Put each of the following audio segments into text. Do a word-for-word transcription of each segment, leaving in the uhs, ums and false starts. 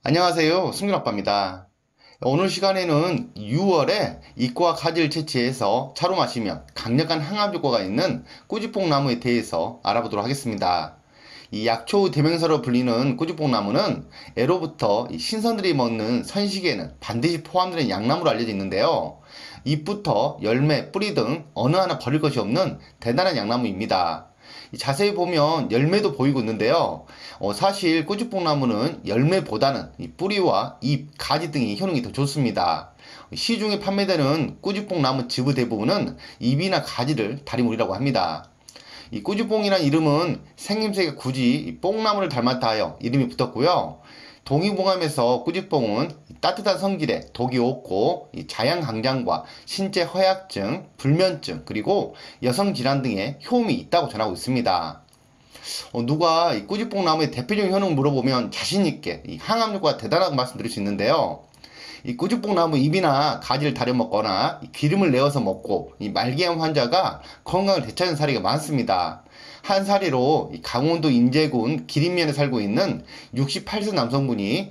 안녕하세요. 승균아빠입니다. 오늘 시간에는 유월에 잎과 가지를 채취해서 차로 마시면 강력한 항암 효과가 있는 꾸지뽕나무에 대해서 알아보도록 하겠습니다. 이 약초 대명사로 불리는 꾸지뽕나무는 애로부터 이 신선들이 먹는 선식에는 반드시 포함되는 약나무로 알려져 있는데요. 잎부터 열매, 뿌리 등 어느 하나 버릴 것이 없는 대단한 약나무입니다. 자세히 보면 열매도 보이고 있는데요. 어, 사실 꾸지뽕나무는 열매보다는 이 뿌리와 잎, 가지 등이 효능이 더 좋습니다. 시중에 판매되는 꾸지뽕나무 즙의 대부분은 잎이나 가지를 다리물이라고 합니다. 이 꾸지뽕이란 이름은 생김새가 굳이 이 뽕나무를 닮았다 하여 이름이 붙었고요. 동의보감에서 꾸지뽕은 따뜻한 성질에 독이 없고 자양강장과 신체 허약증, 불면증, 그리고 여성질환 등의 효험이 있다고 전하고 있습니다. 어, 누가 이 꾸지뽕나무의 대표적인 효능을 물어보면 자신있게 이 항암 효과가 대단하다고 말씀드릴 수 있는데요. 이 꾸지뽕나무 잎이나 가지를 다려 먹거나 기름을 내어서 먹고 이 말기암 환자가 건강을 되찾은 사례가 많습니다. 한 사례로 강원도 인제군 기린면에 살고 있는 육십팔 세 남성분이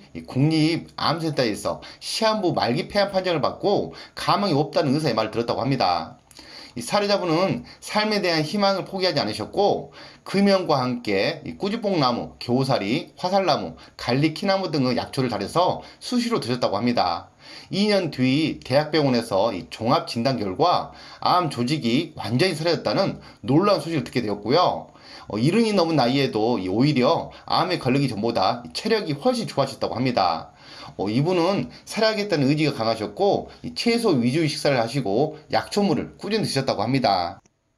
국립암센터에서 시한부 말기 폐암 판정을 받고 가망이 없다는 의사의 말을 들었다고 합니다. 이 사례자분은 삶에 대한 희망을 포기하지 않으셨고 금연과 함께 이 꾸지뽕나무, 겨우살이, 화살나무, 갈리키나무 등의 약초를 달여서 수시로 드셨다고 합니다. 이 년 뒤 대학병원에서 이 종합 진단 결과 암 조직이 완전히 사라졌다는 놀라운 소식을 듣게 되었고요. 어, 이른이 넘은 나이에도 이 오히려 암에 걸리기 전보다 체력이 훨씬 좋아졌다고 합니다. 어, 이분은 살아야겠다는 의지가 강하셨고 채소 위주의 식사를 하시고 약초물을 꾸준히 드셨다고 합니다.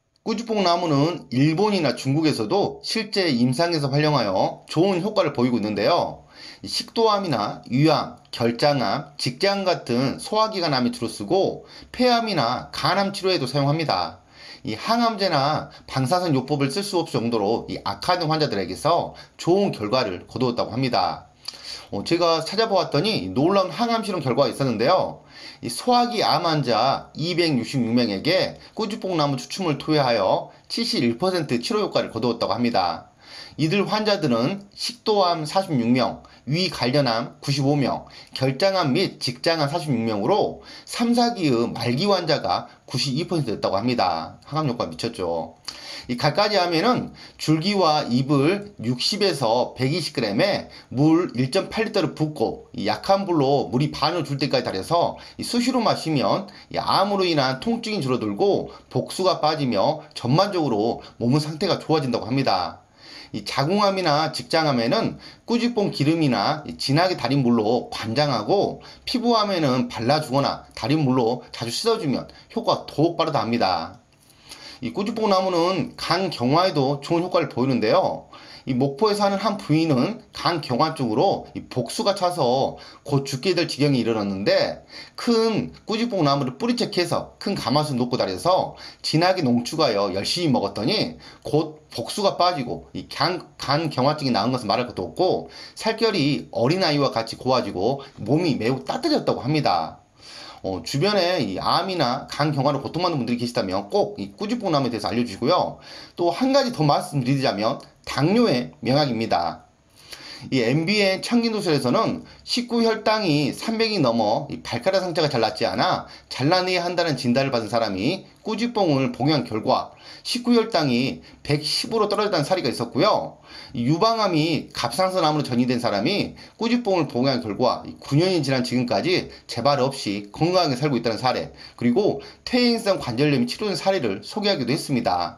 꾸지뽕나무는 일본이나 중국에서도 실제 임상에서 활용하여 좋은 효과를 보이고 있는데요. 식도암이나 위암, 결장암, 직장암 같은 소화기관암에 주로 쓰고 폐암이나 간암 치료에도 사용합니다. 이 항암제나 방사선 요법을 쓸 수 없을 정도로 이 악화된 환자들에게서 좋은 결과를 거두었다고 합니다. 어, 제가 찾아보았더니 놀라운 항암 실험 결과가 있었는데요. 이 소화기 암 환자 이백육십육 명에게 꾸지뽕나무 추출물 투여하여 칠십일 퍼센트 치료 효과를 거두었다고 합니다. 이들 환자들은 식도암 사십육 명, 위관련암 구십오 명, 결장암 및 직장암 사십육 명으로 삼, 사기의 말기 환자가 구십이 퍼센트였다고 합니다. 항암 효과가 미쳤죠. 이 갖가지 암에는 줄기와 잎을 육십에서 백이십 그램에 물 일 점 팔 리터를 붓고 약한 불로 물이 반을 줄 때까지 달여서 수시로 마시면 암으로 인한 통증이 줄어들고 복수가 빠지며 전반적으로 몸의 상태가 좋아진다고 합니다. 이 자궁암이나 직장암에는 꾸지뽕 기름이나 진하게 달인 물로 관장하고 피부암에는 발라주거나 달인 물로 자주 씻어주면 효과가 더욱 빠르다 합니다. 이 꾸지뽕나무는 간 경화에도 좋은 효과를 보이는데요. 이 목포에 사는 한 부인은 간 경화 쪽으로 이 복수가 차서 곧 죽게 될 지경에 이르렀는데 큰 꾸지뽕나무를 뿌리채 캐서 큰 가마솥 놓고 다려서 진하게 농축하여 열심히 먹었더니 곧 복수가 빠지고 이 간, 간 경화증이 나은 것은 말할 것도 없고 살결이 어린아이와 같이 고와지고 몸이 매우 따뜻해졌다고 합니다. 어, 주변에 이 암이나 간 경화로 고통받는 분들이 계시다면 꼭 이 꾸지뽕나무에 대해서 알려주시고요. 또 한 가지 더 말씀드리자면 당뇨의 명약입니다. 이 엠비엔 청진도서에서는 식후 혈당이 삼백이 넘어 이 발가락 상처가 잘 낫지 않아 잘라내야 한다는 진단을 받은 사람이 꾸지뽕을 복용한 결과 식후 혈당이 백십으로 떨어졌다는 사례가 있었고요. 이 유방암이 갑상선암으로 전이된 사람이 꾸지뽕을 복용한 결과 구 년이 지난 지금까지 재발 없이 건강하게 살고 있다는 사례, 그리고 퇴행성 관절염이 치료된 사례를 소개하기도 했습니다.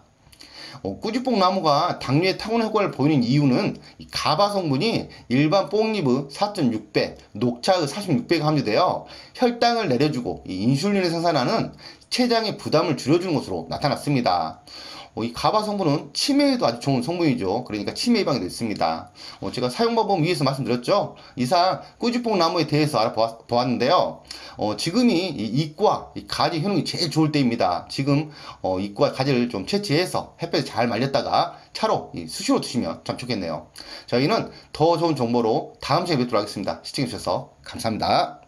어, 꾸지뽕나무가 당뇨에 탁월한 효과를 보이는 이유는 가바 성분이 일반 뽕잎의 사 점 육 배, 녹차의 사십육 배가 함유되어 혈당을 내려주고 인슐린을 생산하는 췌장의 부담을 줄여주는 것으로 나타났습니다. 어, 이 가바 성분은 치매에도 아주 좋은 성분이죠. 그러니까 치매 예방에도 있습니다. 어, 제가 사용방법 위에서 말씀드렸죠. 이상 꾸지뽕나무에 대해서 알아보았는데요. 어, 지금이 이 잎과 이 가지 효능이 제일 좋을 때입니다. 지금 어, 잎과 가지를 좀 채취해서 햇볕에 잘 말렸다가 차로 수시로 드시면 참 좋겠네요. 저희는 더 좋은 정보로 다음 시간에 뵙도록 하겠습니다. 시청해주셔서 감사합니다.